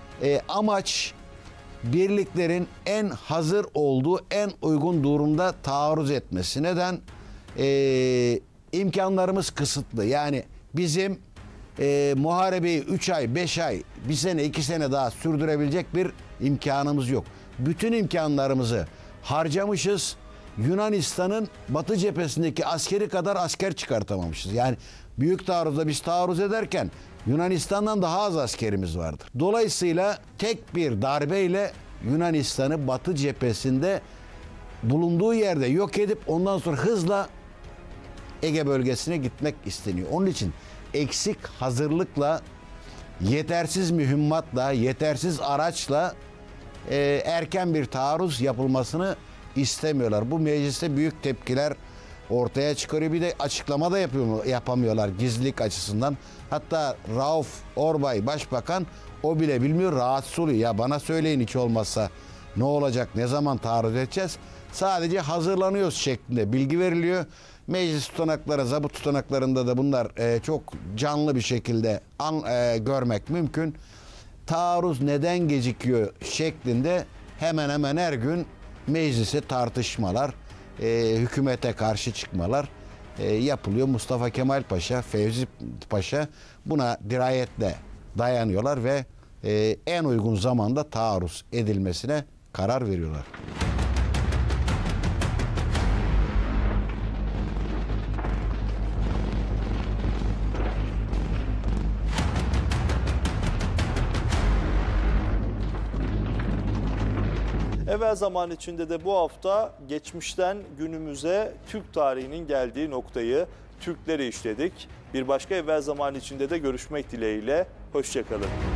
Amaç birliklerin en hazır olduğu, en uygun durumda taarruz etmesi. Neden? İmkanlarımız kısıtlı. Yani bizim muharebeyi 3 ay, 5 ay, 1 sene, 2 sene daha sürdürebilecek bir imkanımız yok. Bütün imkanlarımızı harcamışız. Yunanistan'ın batı cephesindeki askeri kadar asker çıkartamamışız. Yani büyük taarruzda biz taarruz ederken Yunanistan'dan daha az askerimiz vardır. Dolayısıyla tek bir darbeyle Yunanistan'ı batı cephesinde bulunduğu yerde yok edip ondan sonra hızla Ege bölgesine gitmek isteniyor. Onun için eksik hazırlıkla, yetersiz mühimmatla, yetersiz araçla erken bir taarruz yapılmasını istemiyorlar. Bu mecliste büyük tepkiler ortaya çıkarıyor. Bir de açıklama da yapamıyorlar gizlilik açısından. Hatta Rauf Orbay Başbakan o bile bilmiyor, rahatsız oluyor. Ya bana söyleyin hiç olmazsa ne olacak, ne zaman taarruz edeceğiz? Sadece hazırlanıyoruz şeklinde bilgi veriliyor. Meclis tutanakları, zabıt tutanaklarında da bunlar çok canlı bir şekilde görmek mümkün. Taarruz neden gecikiyor şeklinde hemen hemen her gün meclise tartışmalar, hükümete karşı çıkmalar yapılıyor. Mustafa Kemal Paşa, Fevzi Paşa buna dirayetle dayanıyorlar ve en uygun zamanda taarruz edilmesine karar veriyorlar. Evvel zaman içinde de bu hafta geçmişten günümüze Türk tarihinin geldiği noktayı, Türkleri işledik. Bir başka evvel zaman içinde de görüşmek dileğiyle. Hoşça kalın.